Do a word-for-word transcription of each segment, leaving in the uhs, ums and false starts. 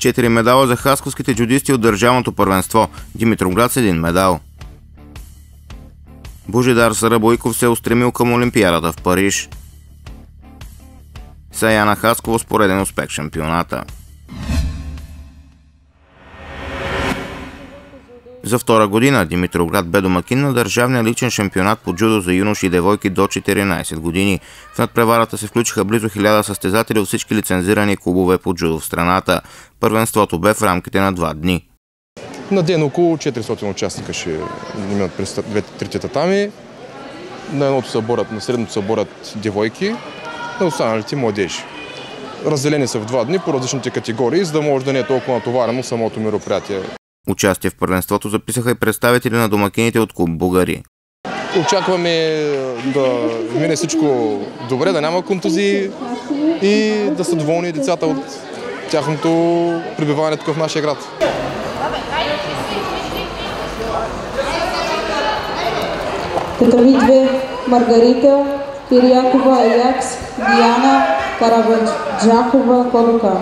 четири медала за хасковските джудисти от държавното първенство. Димитровград с един медал. Божидар Сарабойков се е устремил към Олимпиадата в Париж. Саяна Хасково с пореден успех в шампионата. За втора година Димитровград бе домакин на държавния личен шампионат по джудо за юноши и девойки до четиринайсет години. В надпреварата се включиха близо хиляда състезатели от всички лицензирани клубове по джудо в страната. Първенството бе в рамките на два дни. На ден около четиристотин участника ще имат през трите татами. На едното се борят, на средното се борят девойки, на останалите младежи. Разделени са в два дни по различните категории, за да може да не е толкова натоварено самото мероприятие. Участие в първенството записаха и представители на домакините от клуб Бугари. Очакваме да мине всичко добре, да няма контузии и да са доволни децата от тяхното пребиваване тук в нашия град. Татами две Маргарита, Кирякова, Аякс, Диана, Карабаджакова, Колука.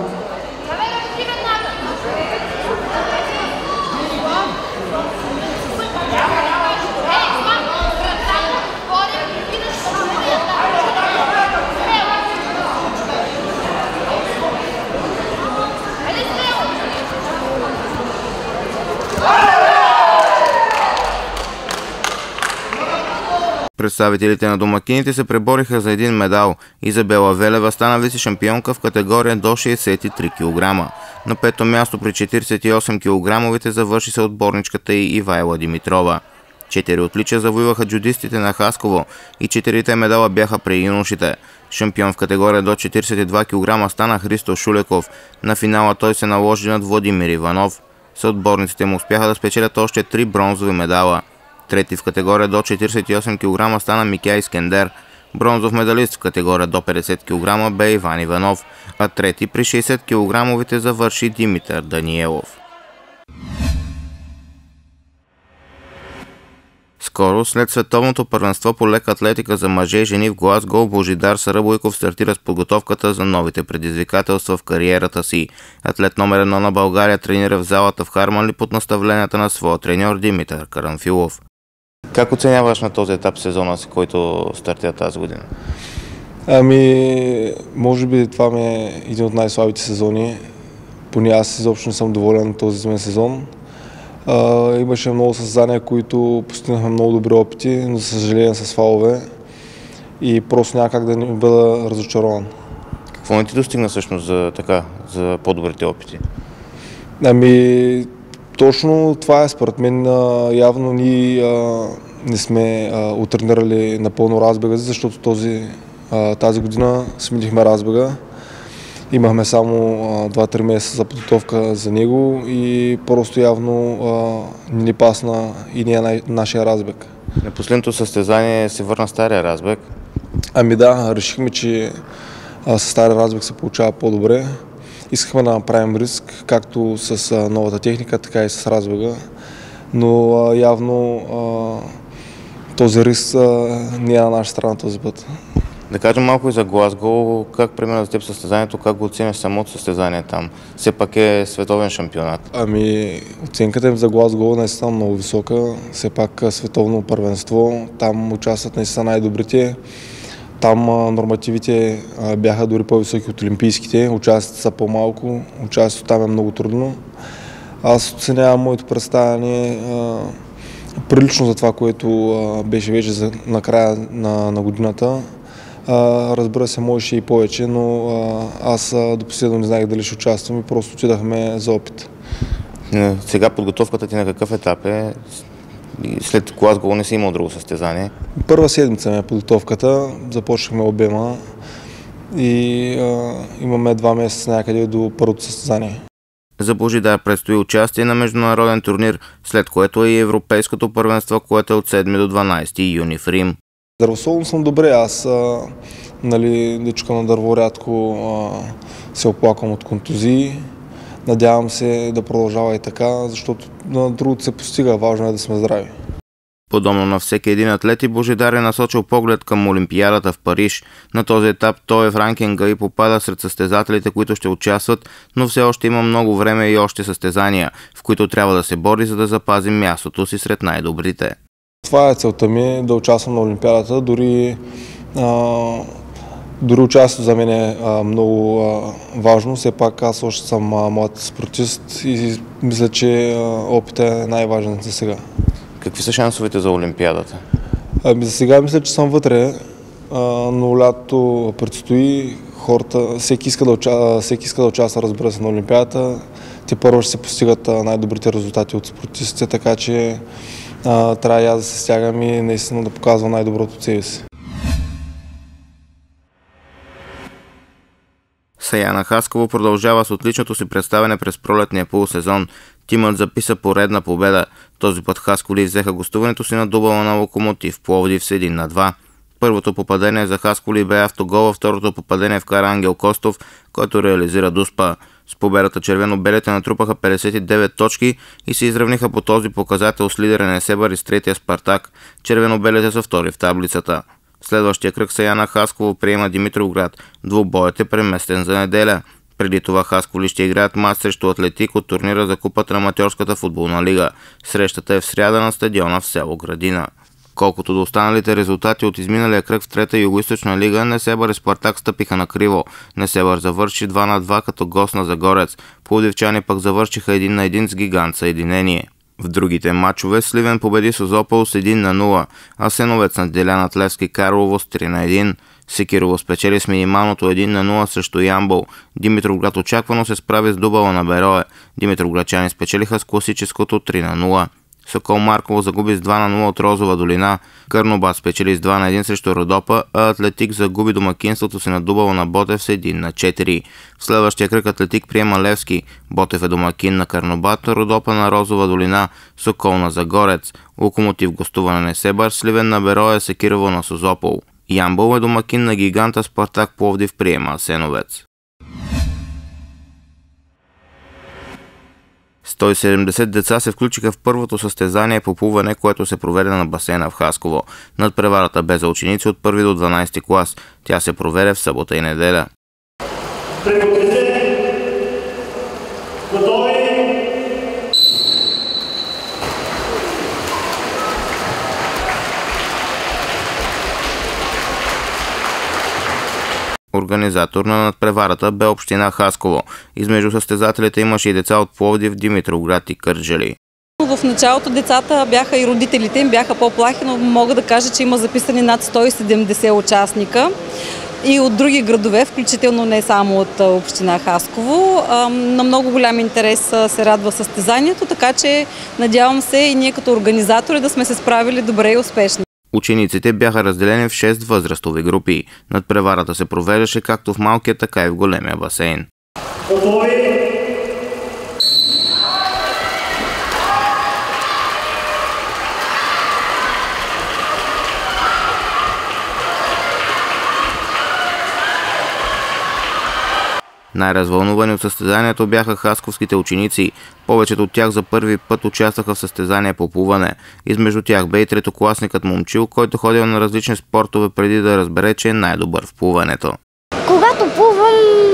Представителите на домакините се пребориха за един медал. Изабела Велева стана вице-шампионка в категория до шейсет и три килограма. На пето място при четирийсет и осем килограмовите завърши се отборничката и Ивайла Димитрова. Четири отличия завоюваха джудистите на Хасково и четирите медала бяха при юношите. Шампион в категория до четирийсет и два килограма стана Христо Шулеков. На финала той се наложи над Владимир Иванов. Съотборниците му успяха да спечелят още три бронзови медала. Трети в категория до четирийсет и осем килограма стана Микя Искендер. Бронзов медалист в категория до петдесет килограма бе Иван Иванов, а трети при шейсет килограмовите завърши Димитър Даниелов. Скоро, след световното първенство по лека атлетика за мъже и жени в Глазгоу, Божидар Сарабойков стартира с подготовката за новите предизвикателства в кариерата си. Атлет номер едно на България тренира в залата в Харманли под наставленията на своя треньор Димитър Карамфилов. Как оценяваш на този етап сезона си, който стартира тази година? Ами, може би това ми е един от най-слабите сезони. Поне аз изобщо не съм доволен от този зимен сезон. Uh, имаше много състезания, които постигнахме много добри опити, но за съжаление с фалове и просто няма как да не бъда разочарован. Какво не ти достигна всъщност за, така, за по-добрите опити? Ами, точно това е според мен. Явно ние uh, не сме uh, отренирали напълно разбега, защото този, uh, тази година сменихме разбега. Имахме само два-три месеца за подготовка за него и просто явно а, не ни пасна и не е нашия разбег. На последното състезание се върна стария разбег? Ами да, решихме, че а, с стария разбег се получава по-добре. Искахме да направим риск, както с а, новата техника, така и с разбега, но а, явно а, този риск а, не е на наша страна този път. Да кажем малко и за Глазгоу, как премина за теб състезанието, как го оценяш самото състезание там? Все пак е световен шампионат. Ами, оценката им за Глазгоу е наистина много висока, все пак световно първенство, там участват наистина най-добрите. Там нормативите бяха дори по-високи от олимпийските, участите са по-малко, участието там е много трудно. Аз оценявам моето представяне прилично за това, което беше вече за, на края на, на годината. Uh, разбира се, можеше и повече, но uh, аз uh, до последно не знаех дали ще участвам и просто отидахме за опит. Сега подготовката ти на какъв етап е? След Глазгоу не си имал друго състезание? Първа седмица ми е подготовката, започнахме обема и uh, имаме два месеца някъде до първото състезание. За Божидар предстои участие на международен турнир, след което е и европейското първенство, което е от седми до дванайсети юни в Рим. Здравословно съм добре, аз а, нали, дечка на дърво рядко а, се оплаквам от контузии. Надявам се да продължава и така, защото на другото се постига, важно е да сме здрави. Подобно на всеки един атлет, и Божидар е насочил поглед към Олимпиадата в Париж. На този етап той е в ранкинга и попада сред състезателите, които ще участват, но все още има много време и още състезания, в които трябва да се бори, за да запази мястото си сред най-добрите. Това е целта ми, да участвам на Олимпиадата. Дори, а, дори участието за мен е а, много а, важно. Все пак аз още съм а, млад спортист и мисля, че а, опитът е най-важен за сега. Какви са шансовете за Олимпиадата? Ами за сега мисля, че съм вътре, а, но лято предстои. Хората, всеки иска да, уча, всеки иска да участва, разбира се, на Олимпиадата. Те първо ще се постигат най-добрите резултати от спортистите, така че а, трябва и аз да се стягам и наистина да показвам най-доброто от себе си. Саяна Хасково продължава с отличното си представяне през пролетния полусезон. Тимът записа поредна победа. Този път хасковли взеха гостуването си на дубъла на Локомотив Пловдив с един на два. Първото попадение за хасковли бе автогола, второто попадение вкара Ангел Костов, който реализира дуспа. С победата червено-белите натрупаха петдесет и девет точки и се изравниха по този показател с лидера Несебър и с третия Спартак. Червено-белите са втори в таблицата. В следващия кръг Саяна Хасково приема Димитровград. Двубоят е преместен за неделя. Преди това хасковли ще играят мач срещу Атлетик от турнира за купата на аматьорската футболна лига. Срещата е в сряда на стадиона в село Градина. Колкото до останалите резултати от изминалия кръг в трета югоизточна лига, Несебър и Спартак стъпиха на криво. Несебър завърши два на два като гост на Загорец. Пловдивчани пък завършиха един на един с Гигант Съединение. В другите матчове Сливен победи Созопол с един на нула, Асеновец надделя над Левски Карлово с три на един. Секирово спечели с минималното един на нула срещу Ямбол. Димитровград очаквано се справи с дубъла на Берое. Димитровградчани спечелиха с класическото три на нула. Сокол Марково загуби с два на нула от Розова долина. Кърнобат спечели с два на един срещу Родопа, а Атлетик загуби домакинството си на дубъла на Ботев с един на четири. В следващия кръг Атлетик приема Левски. Ботев е домакин на Кърнобат, Родопа на Розова долина, Сокол на Загорец, Локомотив гостува на Несебър, Сливен на Берое, Секирово на Созопол. Ямбол е домакин на Гиганта, Спартак Пловдив приема Асеновец. сто и седемдесет деца се включиха в първото състезание по плуване, което се проведе на басейна в Хасково. Надпреварата бе за ученици от първи до дванадесети клас. Тя се проведе в събота и неделя. Организатор на надпреварата бе община Хасково. Измежду състезателите имаше и деца от Пловдив, Димитровград и Кърджали. В началото децата бяха и родителите им бяха по-плахи, но мога да кажа, че има записани над сто и седемдесет участника и от други градове, включително не само от община Хасково. На много голям интерес се радва състезанието, така че надявам се и ние като организатори да сме се справили добре и успешно. Учениците бяха разделени в шест възрастови групи. Надпреварата се провеждаше както в малкия, така и в големия басейн. Най-развълнувани от състезанието бяха хасковските ученици. Повечето от тях за първи път участваха в състезание по плуване. Измежду тях бе и третокласникът Момчил, който ходил на различни спортове преди да разбере, че е най-добър в плуването. Когато плувам,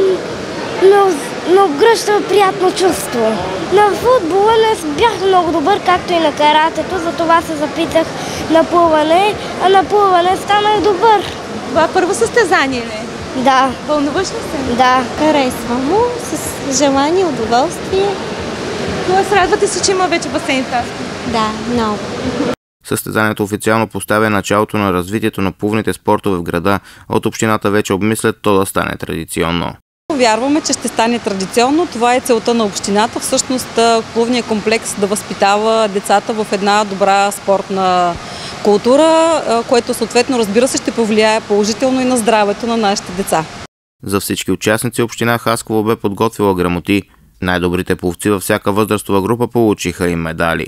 много гръща приятно чувство. На футбола не бях много добър, както и на каратето, затова се запитах на плуване, а на плуване станах добър. Това е първо състезание ли? Да. Вълнуваш ли се? Да. Харесвам му, с желание, удоволствие. Тоест, радвате се, че има вече басейн в Хасково? Да, много. Състезанието официално поставя началото на развитието на плувните спортове в града, а от общината вече обмислят то да стане традиционно. Вярваме, че ще стане традиционно. Това е целта на общината. Всъщност плувният комплекс да възпитава децата в една добра спортна култура, което съответно, разбира се, ще повлияе положително и на здравето на нашите деца. За всички участници община Хасково бе подготвила грамоти. Най-добрите пловци във всяка възрастова група получиха и медали.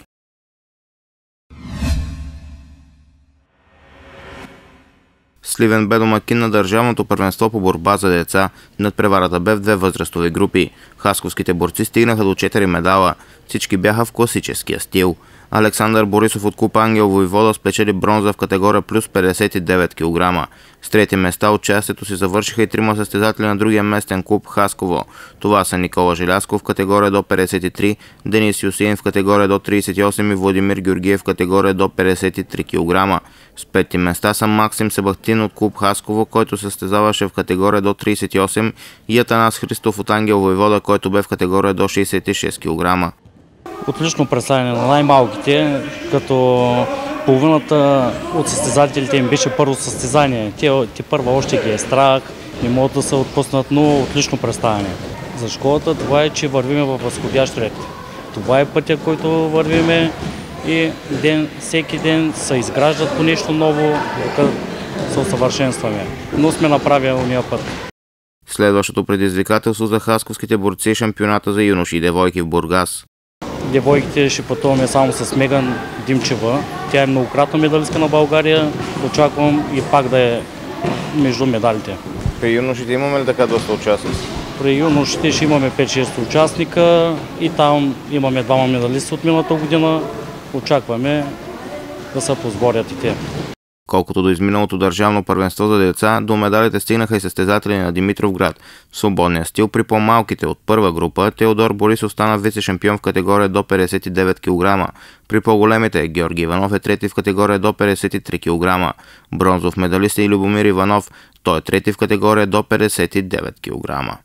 Сливен бе домакин на държавното първенство по борба за деца. Надпреварата бе в две възрастови групи. Хасковските борци стигнаха до четири медала. Всички бяха в класическия стил. Александър Борисов от клуб Ангел Войвода спечели бронза в категория плюс петдесет и девет килограма. С трети места участието си завършиха и трима състезатели на другия местен клуб Хасково. Това са Никола Желязков в категория до петдесет и три, Денис Юсеин в категория до тридесет и осем и Владимир Георгиев в категория до петдесет и три килограма. С пети места са Максим Себахтин от клуб Хасково, който състезаваше в категория до тридесет и осем, и Атанас Христов от Ангел Войвода, който бе в категория до шейсет и шест килограма. Отлично представяне на най-малките, като половината от състезателите им беше първо състезание. Те, те първа още ги е страх, не могат да се отпуснат, но отлично представяне. За школата това е, че вървиме във възходящ ред. Това е пътя, който вървиме и ден, всеки ден се изграждат по нещо ново, докато се усъвършенстваме. Но сме направили уния път. Следващото предизвикателство за хасковските борци е шампионата за юноши и девойки в Бургас. Девойките ще пътуваме само с Меган Димчева. Тя е многократна медалистка на България. Очаквам и пак да е между медалите. При юношите имаме ли така доста участници? При юношите ще имаме пет-шест участника и там имаме двама медалисти от миналата година. Очакваме да се позборят и те. Колкото до изминалото държавно първенство за деца, до медалите стигнаха и състезатели на Димитровград. В свободния стил при по-малките от първа група Теодор Борисов стана вице-шампион в категория до петдесет и девет килограма. При по-големите Георги Иванов е трети в категория до петдесет и три килограма. Бронзов медалист е и Любомир Иванов. Той е трети в категория до петдесет и девет килограма.